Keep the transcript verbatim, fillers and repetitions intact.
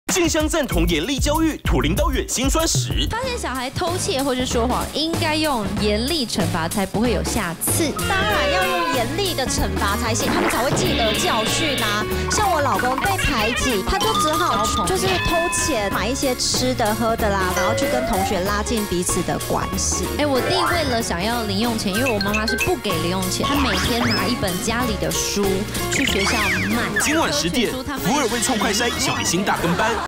静香赞同严厉教育，土林高远辛酸史。 发现小孩偷窃或是说谎，应该用严厉惩罚，才不会有下次。 当然要用严厉的惩罚才行，他们才会记得教训啊。像我老公被排挤，他就只好就是偷钱买一些吃的喝的啦，然后去跟同学拉近彼此的关系。 哎，我弟为了想要零用钱，因为我妈妈是不给零用钱，他每天拿一本家里的书去学校卖。 今晚十点，福尔味冲快筛小明星大跟班。